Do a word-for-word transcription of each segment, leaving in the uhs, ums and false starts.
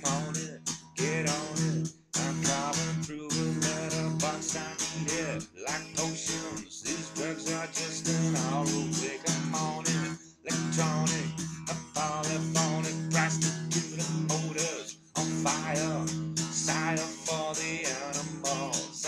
on it, get on it. I'm driving through a letterbox, I need it like potions. These drugs are just an auto-wick. I'm on it, electronic, a polyphonic, prostitute odors on fire, cider for the animals.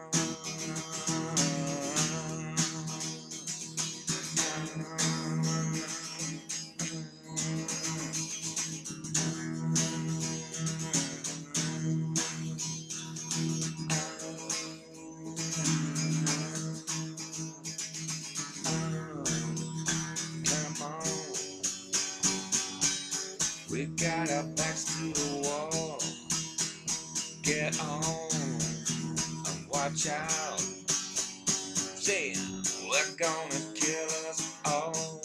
We got our backs to the wall. Get on and watch out. Saying we're gonna kill us all.